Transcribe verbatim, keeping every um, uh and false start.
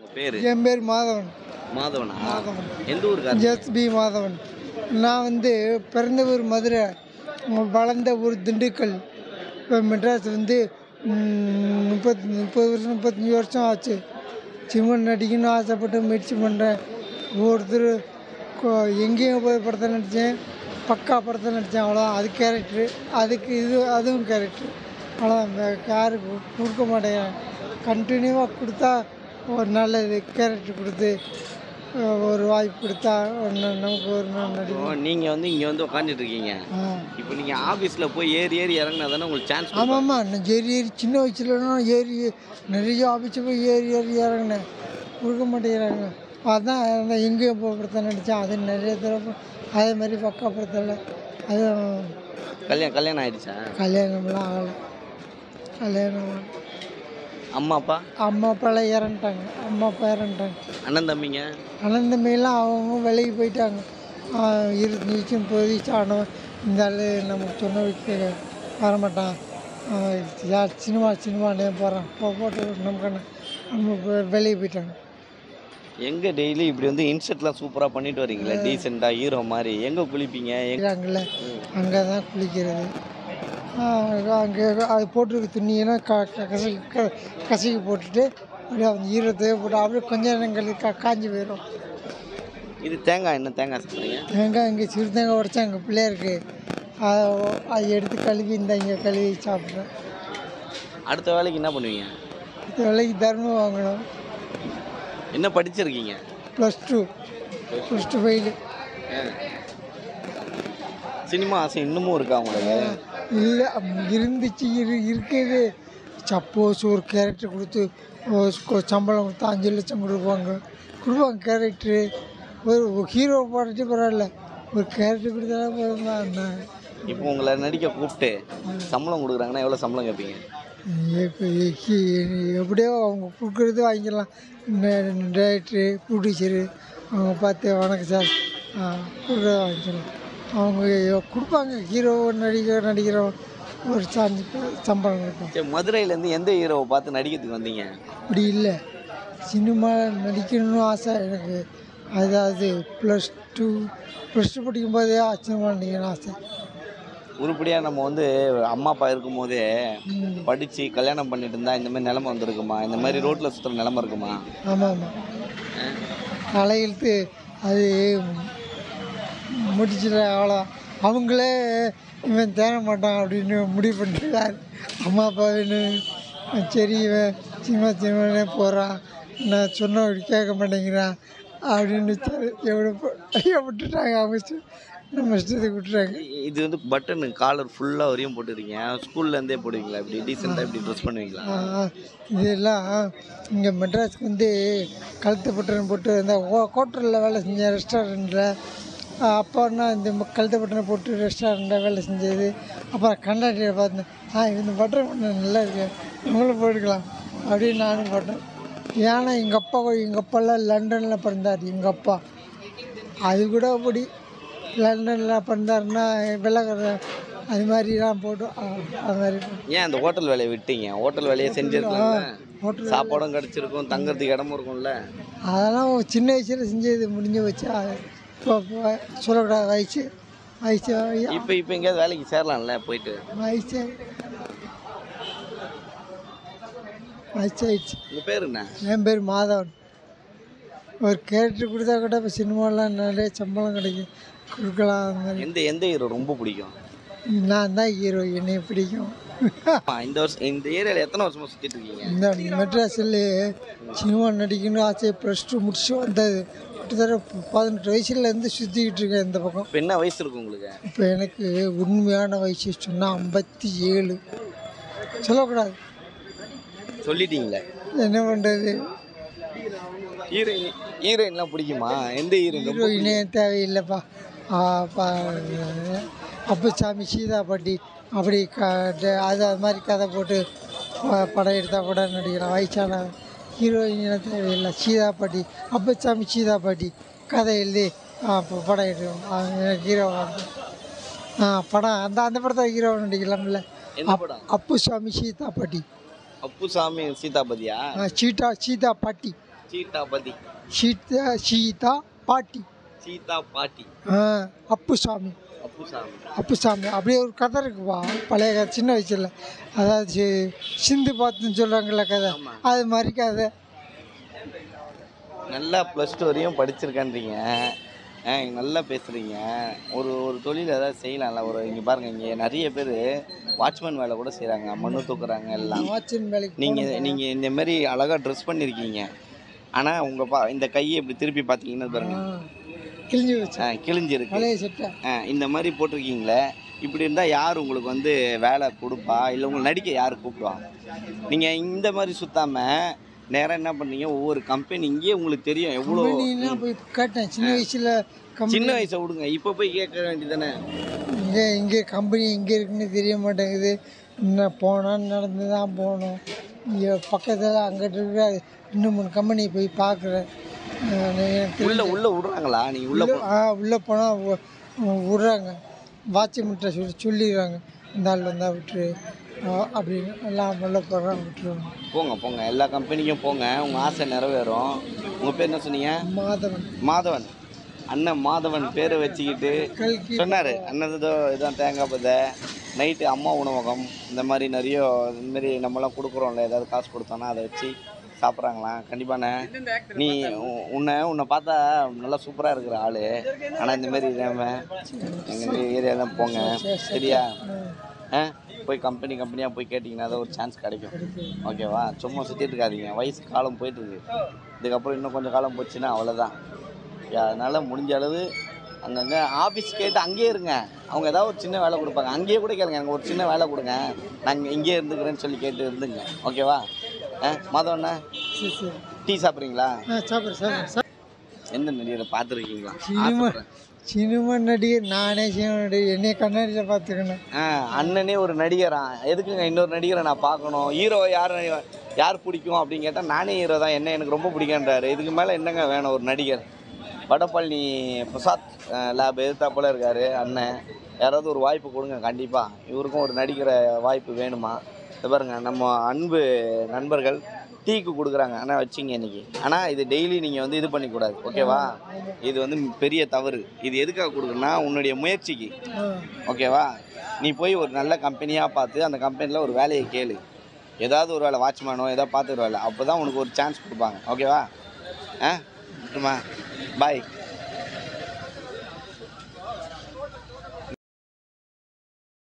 பேரு என் பேர் மாதவன். மாதவனா? மாதவன். எந்த ஊருக்காரர்? S B Madhavan. நான் வந்து பிறந்த ஊர் மதுரை, வளர்ந்த ஊர் திண்டுக்கல். இப்போ மெட்ராஸ் வந்து முப்பத்தி முப்பது வருஷம் முப்பத்தஞ்சி வருஷம் ஆச்சு. சினிமா நடிக்கணும்னு ஆசைப்பட்டு முயற்சி பண்ணுறேன். ஒருத்தர் எங்கேயும் போய் படத்தை நடித்தேன், பக்கா படத்தை நடித்தேன், அவ்வளோ. அது கேரக்டரு, அதுக்கு இது அதுவும் கேரக்டரு, அவ்வளோ. யாருக்கு கொடுக்க மாட்டேங்கிறேன். கண்டினியூவாக கொடுத்தா ஒரு நல்ல இது கேரக்டர் கொடுத்து ஒரு வாய்ப்பு கொடுத்தா நமக்கு ஒரு நடிக்கும். நீங்கள் வந்து இங்கே வந்து உட்காந்துட்டு இருக்கீங்க. இப்போ நீங்கள் ஆஃபீஸில் போய் ஏறி ஏறி இறங்கினா தானே உங்களுக்கு சான்ஸ்? ஆமாம் ஆமாம். நான் ஏறி ஏறி சின்ன வயசுலலாம் ஏறி நிறைய ஆஃபீஸில் போய் ஏறி ஏறி இறங்கினேன். கொடுக்க மாட்டேங்கிறாங்க. அதுதான் நான் எங்கேயும் போய் படத்தை நடித்தேன். அது நிறைய தடவை அதே மாதிரி பக்கா படத்தில் அது கல்யாணம் கல்யாணம் ஆகிடுச்சா? கல்யாணம்லாம் ஆகலை. கல்யாணம் அம்மா அப்பா அம்மா அப்பாலாம் இறந்துட்டாங்க. அம்மா அப்பா இறந்துட்டாங்க. அண்ணன் தம்பிங்க? அண்ணன் தம்பியெல்லாம் அவங்க விலைக்கு போயிட்டாங்க. இரு நீச்சும் போதிச்சு ஆனவன் இந்த ஆள் நமக்கு சொன்ன வைக்க வரமாட்டான். யார் சினிமா சினிமானே போகிறான் போட்டு நமக்கு நம்ம வெளியே போயிட்டாங்க. எங்கே டெய்லி இப்படி வந்து இன்செர்ட்லாம் சூப்பராக பண்ணிட்டு வரீங்களே, டீசெண்டாக ஹீரோ மாதிரி, எங்கே குளிப்பீங்க? எங்கிறாங்கல்ல அங்கே தான் குளிக்கிறது. அங்கே அது போட்டிருக்க துணியெல்லாம் க கசக்கி க கசக்கி போட்டுட்டு அப்படியே அந்த ஈரத்தையே போட்டு அப்படியே கொஞ்சம் நேரம் கழிச்சு கா காஞ்சி போயிடும். இது தேங்காய் என்ன தேங்காய் சாப்பிட்றீங்க? தேங்காய் இங்கே சிறு தேங்காய் உடச்சா எங்கள் பிள்ளையாருக்கு அதை அதை எடுத்து கழுவி இந்த இங்கே கழுவி சாப்பிட்றேன். அடுத்த வேலைக்கு என்ன பண்ணுவீங்க? அடுத்த வேலைக்கு தர்மம் வாங்கணும். என்ன படிச்சிருக்கீங்க? Plus two plus two fail. Cinema ஆசை இன்னமும் இருக்கா உங்களுக்கு? இல்லை, இருந்துச்சு. இரு இருக்குது. சப்போஸ் ஒரு கேரக்டர் கொடுத்து சம்பளம் கொடுத்து அஞ்சு லட்சம் கொடுப்பாங்க கொடுப்பாங்க கேரக்டரு. ஒரு ஹீரோ பாடிட்டு பரவாயில்ல, ஒரு கேரக்டர் கொடுத்தாலும் போதுமா? இப்போ உங்களை நடிக்க கூப்பிட்டு சம்பளம் கொடுக்குறாங்கன்னா எவ்வளோ சம்பளம் கேட்பீங்க? எப்படியோ அவங்க கொடுக்குறது வாங்கிக்கலாம். டைரக்டரு ப்ரொடியூசரு அவங்க பார்த்து வணக்கம் சார் கொடுக்குறத வாங்கிக்கலாம். அவங்க கொடுப்பாங்க. ஹீரோ நடிக்க நடிக்கிற ஒரு சார்ஜ் சம்பளம் கொடுப்பாங்க. சரி, மதுரையிலேருந்து எந்த ஹீரோவை பார்த்து நடிக்கிறதுக்கு வந்தீங்க? அப்படி இல்லை, சினிமா நடிக்கணும்னு ஆசை எனக்கு. அதாவது ப்ளஸ் டூ ப்ளஸ் டூ படிக்கும் போதே சினிமா நடிக்கணும்னு ஆசை. உருப்படியாக நம்ம வந்து அம்மா அப்பா இருக்கும் போதே படித்து கல்யாணம் பண்ணிட்டு இருந்தால் இந்த மாதிரி நிலமை வந்துருக்குமா? இந்த மாதிரி ரோட்டில் சுற்றுற நிலமை இருக்குமா? ஆமாம் ஆமாம். தலையெழுத்து அது முடிச்சுட்டு அவ்வளோ. அவங்களே இவன் தேர மாட்டான் அப்படின்னு முடிவு பண்ணிட்டார். அம்மா அப்பா வேணும், சரி இவன் சினிமா சினிமானே போகிறான், நான் சொன்ன கேட்க மாட்டேங்கிறான் அப்படின்னு எவ்வளோ ஐயா விட்டுட்டாங்க. அவங்க நம்ம இஷ்டத்துக்கு விட்டுறாங்க. இது வந்து பட்டனு காலர் ஃபுல்லாக வரையும் போட்டுருக்கீங்க. ஸ்கூல்லேருந்தே போடுவீங்களா? இப்படி டீசெண்டாக இப்படி ட்ரெஸ் பண்ணுவீங்களா? இதெல்லாம் இங்கே மெட்ராஸ்க்கு வந்து கழுத்து பட்டன் போட்டு இந்த ஹோட்டலில் வேலை செஞ்சேன், ரெஸ்டாரண்ட்டில். அப்பான்னா இந்த கழுத்து பட்டனை போட்டு ரெஸ்டாரண்ட்டில் வேலை செஞ்சது. அப்புறம் கண்டாக்டரை பார்த்தேன், ஆ இந்த பட்டன் பண்ண நல்லா இருக்கு, நம்மளும் போட்டுக்கலாம் அப்படின்னு நானும் போட்டேன். ஏன்னா எங்கள் அப்பா எங்கள் அப்பாலாம் லண்டனில் பிறந்தார். எங்கள் அப்பா அது கூட அப்படி லண்டனில் பிறந்தாருன்னா வெள்ளைக்கார அது மாதிரிலாம் போட்டோம். அது மாதிரி ஏன் அந்த ஹோட்டல் வேலையை விட்டீங்க? ஹோட்டல் வேலையை செஞ்சுருக்கலாம், ஹோட்டல் சாப்பாடும் கிடச்சிருக்கும், தங்கறதுக்கு இடமும் இருக்கும்ல. அதெல்லாம் சின்ன வயசில் செஞ்சது முடிஞ்சு வச்சா இப்போ சொல்லக்கூடாது. வயசு வயசு இப்போ இப்போ எங்கேயாவது வேலைக்கு சேரலாம்ல போயிட்டு? வயசு வயசாயிடுச்சு. உங்கள் பேர் என்ன? என் பேர் மாதவன். ஒரு கேரக்டர் கொடுத்தா கூட இப்போ சினிமாலாம் நிறைய சம்பளம் கிடைக்கும், கொடுக்கலாம். அந்த மாதிரி. எந்த எந்த ஹீரோ ரொம்ப பிடிக்கும்? நான் தான் ஹீரோ, என்னை பிடிக்கும். இந்த வருஷம் இந்த ஏரியாவில் எத்தனை வருஷமாக சுற்றிட்டு இருக்கீங்க? இந்த மெட்ராஸில் சினிமா நடிக்கணும்னு ஆசை. ப்ளஸ் டூ முடிச்சு வந்தது. கிட்டத்தட்ட பதினெட்டு வயசுலேருந்து சுற்றிக்கிட்டு இருக்கேன் இந்த பக்கம். இப்போ என்ன வயசு இருக்கும் உங்களுக்கு? இப்போ எனக்கு உண்மையான வயசு சொன்னால் ஐம்பத்தி ஏழு. சொல்லக்கூடாது, சொல்லிட்டீங்களே, என்ன பண்ணுறது. ஹீரோயின் ஹீரோயின்லாம் பிடிக்குமா? எந்த ஹீரோயின்? ஹீரோயினே தேவையில்லைப்பா. அப்புசாமி, சீதா பாட்டி அப்படி க அது அது மாதிரி கதை போட்டு படம் எடுத்தால் கூட நடிக்கலாம். வயசான ஹீரோயினெலாம் தேவையில்லை. சீதா பாட்டி, அப்புசாமி சீதா பாட்டி கதை எழுதி படம் எடுக்கணும். எனக்கு ஹீரோ படம் அந்த அந்த படத்தை ஹீரோ நடிக்கலாம்ல. அப்புசாமி சீதா பாட்டி. அப்புசாமி சீதா பாட்டியா? சீட்டா சீதா பாட்டி. சீட்டா பதி. சீதா சீதா பாட்டி. சீதா பாட்டி. ஆ அப்புசாமி. அப்புசாமி. அப்புசாமி அப்படியே ஒரு கதை இருக்குப்பா, பழைய கதை, சின்ன வயசில். அதாவது சிந்து பாத்துன்னு சொல்கிறாங்கள கதை, அது மாதிரி கதை. நல்லா ப்ளஸ் டூ வரையும் படிச்சிருக்கேன்றீங்க, நல்லா பேசுகிறீங்க. ஒரு ஒரு தொழில் ஏதாவது செய்யலாம்ல. ஒரு இங்கே பாருங்கள், இங்கே நிறைய பேர் வாட்ச்மேன் வேலை கூட செய்கிறாங்க, மண்ணு தூக்குறாங்க எல்லாம். வாட்ச்மேன் வேலைக்கு நீங்கள் நீங்கள் இந்த மாதிரி அழகாக ட்ரெஸ் பண்ணியிருக்கீங்க. ஆனால் உங்கள் பா இந்த கையை இப்படி திருப்பி பார்த்தீங்கன்னா பாருங்க, கிழிஞ்சு வச்சு ஆ கிழிஞ்சிருக்கு. பழைய சட்டை. ஆ இந்த மாதிரி போட்டிருக்கீங்களே, இப்படி இருந்தால் யார் உங்களுக்கு வந்து வேலை கொடுப்பா, இல்லை உங்களுக்கு நடிக்க யார் கூப்பிடுவாங்க? நீங்கள் இந்த மாதிரி சுற்றாமல் நேராக என்ன பண்ணீங்க, ஒவ்வொரு கம்பெனி இங்கேயே உங்களுக்கு தெரியும் எவ்வளோ. போய் கேட்டேன் சின்ன வயசில். சின்ன வயசை விடுங்க, இப்போ போய் கேட்க வேண்டியதானே. இங்கே இங்கே கம்பெனி எங்கே இருக்குன்னு தெரிய மாட்டேங்குது. இன்னும் போனால் நடந்து தான் போகணும். இங்கே பக்கத்தில் அங்கிட்டு இருக்கிற ரெண்டு மூணு கம்பெனி போய் பார்க்குறேன். உள்ள உள்ள விடுறாங்களா? நீங்கள் உள்ள ஆ உள்ளே போனால் விட்றாங்க. வாட்ச்மேன்ட்ட சொல்லி சொல்லிடுறாங்க, இந்த ஆள் வந்தால் விட்டுரு அப்படின்னு. எல்லாம் உள்ள போடுறாங்க, விட்டுருவாங்க. போங்க போங்க, எல்லா கம்பெனிக்கும் போங்க, உங்கள் ஆசை நிறைவேறும். உங்கள் பேர் என்ன சொன்னீங்க? மாதவன். மாதவன். அண்ணன் மாதவன் பேரை வச்சுக்கிட்டு சொன்னார். அண்ணன் இதோ இதான் தேங்காய் பதை, நைட்டு அம்மா உணவகம், இந்த மாதிரி நிறைய இதுமாரி நம்மளாம் கொடுக்குறோம்ல, ஏதாவது காசு கொடுத்தோன்னா அதை வச்சு சாப்பிட்றாங்களாம். கண்டிப்பாண்ணே, நீ உன்னை உன்னை பார்த்தா நல்லா சூப்பராக இருக்கிற ஆள். ஆனால் இந்தமாரி இல்லாமல் எங்கள் ஏரியாலாம் போங்க, சரியா? ஆ போய் கம்பெனி கம்பெனியாக போய் கேட்டிங்கன்னா தான் ஒரு சான்ஸ் கிடைக்கும், ஓகேவா? சும்மா சுற்றிட்டு இருக்காதீங்க, வயசு காலம் போயிட்டுருக்கு. இதுக்கப்புறம் இன்னும் கொஞ்சம் காலம் போச்சுன்னா அவ்வளோதான். அதனால் முடிஞ்ச அளவு அங்கங்கே ஆஃபீஸ் கேட்டு அங்கேயே இருங்க. அவங்க ஏதாவது ஒரு சின்ன வேலை கொடுப்பாங்க, அங்கேயே கூட கேளுங்க, எனக்கு ஒரு சின்ன வேலை கொடுங்க, நாங்கள் இங்கேயே இருந்துக்கிறேன்னு சொல்லி கேட்டு இருந்துங்க, ஓகேவா? ஆ மாதவண்ணா, சரி சரி. டீ சாப்பிட்றீங்களா? ஆ சாப்பிட்றேன் சாப்பிட்றேன். எந்த நடிகரை பார்த்துருக்கீங்களா? சினிமா சினிமா நடிகர் நானே சினிமா நடிகர், என்னைய கண்ணாடியில் பார்த்துக்கணும். ஆ அண்ணனே ஒரு நடிகரா? எதுக்குங்க இன்னொரு நடிகரை நான் பார்க்கணும்? ஹீரோ யார் யார் பிடிக்கும் அப்படின்னு கேட்டால் நானே ஹீரோ தான், என்ன எனக்கு ரொம்ப பிடிக்குன்றாரு. இதுக்கு மேலே என்னங்க வேணும்? ஒரு நடிகர் வடபழனி பிரசாத் லேப் எதிர்த்தா போல இருக்கார் அண்ணன். யாராவது ஒரு வாய்ப்பு கொடுங்க கண்டிப்பாக. இவருக்கும் ஒரு நடிக்கிற வாய்ப்பு வேணுமா? இது பாருங்க, நம்ம அன்பு நண்பர்கள் டீக்கு கொடுக்குறாங்க, ஆனால் வச்சிங்க இன்றைக்கி. ஆனால் இது டெய்லி நீங்கள் வந்து இது பண்ணிக்கூடாது, ஓகேவா? இது வந்து பெரிய தவறு. இது எதுக்காக கொடுக்குறேன்னா உன்னுடைய முயற்சிக்கு, ஓகேவா? நீ போய் ஒரு நல்ல கம்பெனியாக பார்த்து அந்த கம்பெனியில் ஒரு வேலையை கேளு, ஏதாவது ஒரு வேலை, வாட்ச்மேனோ ஏதாவது பார்த்துட்டு வேலை, அப்போ தான் உனக்கு ஒரு சான்ஸ் கொடுப்பாங்க, ஓகேவா? ஆ பாய்.